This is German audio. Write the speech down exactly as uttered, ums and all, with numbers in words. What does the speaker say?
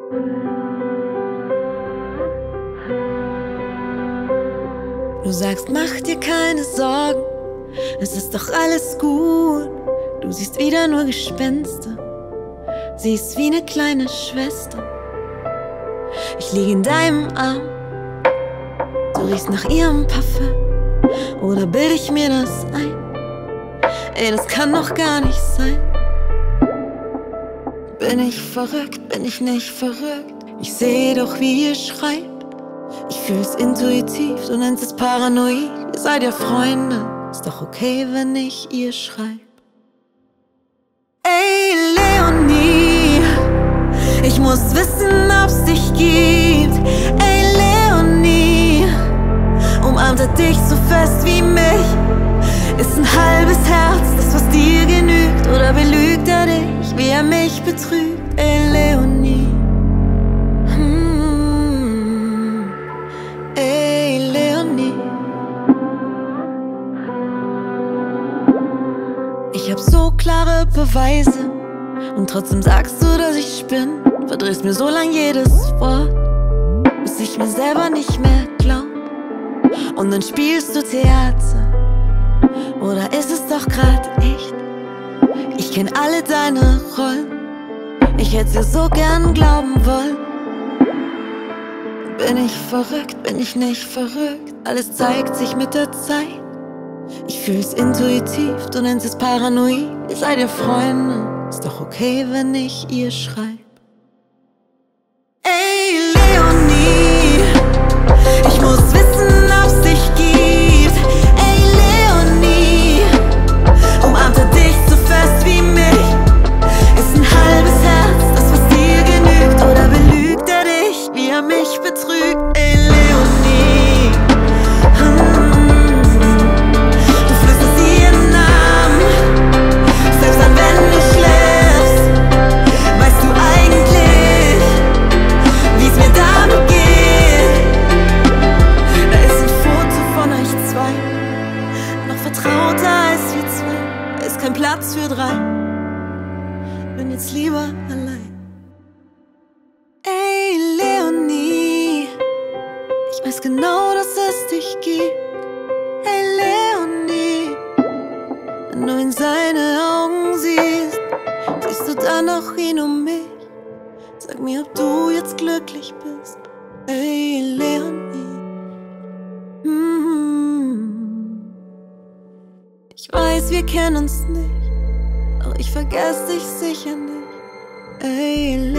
Du sagst, mach dir keine Sorgen, es ist doch alles gut. Du siehst wieder nur Gespenster, sie ist wie eine kleine Schwester. Ich liege in deinem Arm, du riechst nach ihrem Parfüm. Oder bild ich mir das ein? Ey, das kann doch gar nicht sein. Bin ich verrückt, bin ich nicht verrückt? Ich seh doch, wie ihr schreibt. Ich fühl's intuitiv, du nennst es paranoid. Ihr seid ja Freunde, ist doch okay, wenn ich ihr schreib. Ey, Leonie, ich muss wissen, ob's dich gibt. Ey, Leonie, umarmt er dich so fest wie mich? Ist ein halbes Herz das, was dir genügt? Oder belügt er dich, wie er mich betrügt? Ey, Leonie. Hm. Ey, Leonie. Ich hab so klare Beweise und trotzdem sagst du, dass ich spinn. Verdrehst mir so lang jedes Wort, bis ich mir selber nicht mehr glaub. Und dann spielst du Theater, oder ist es doch grad echt? Ich kenn alle deine Rollen, ich hätt's dir so gern glauben wollen. Bin ich verrückt, bin ich nicht verrückt? Alles zeigt sich mit der Zeit. Ich fühl's intuitiv, du nennst es paranoid. Ihr seid ja Freunde, ist doch okay, wenn ich ihr schreib. Ey, Leonie, ich muss wissen, ob's dich gibt. Ey, Leonie, umarmt er dich so fest wie mich? Ist ein halbes Herz das, was dir genügt? Oder belügt er dich, wie er mich betrügt? Ey, Leonie, hm. Du flüsterst ihren Namen, selbst dann, wenn du schläfst. Weißt du eigentlich, wie's mir damit geht? Da ist ein Foto von euch zwei, noch vertrauter als wir zwei. Da ist kein Platz für drei, bin jetzt lieber allein. Ey, Leonie, ich weiß genau, dass es dich gibt. Ey, Leonie, wenn du in seine Augen siehst, siehst du dann noch ihn um mich. Sag mir, ob du jetzt glücklich bist. Ey, Leonie. Mm. Ich weiß, wir kennen uns nicht, doch ich vergesse dich sicher nicht. Ey, Leonie.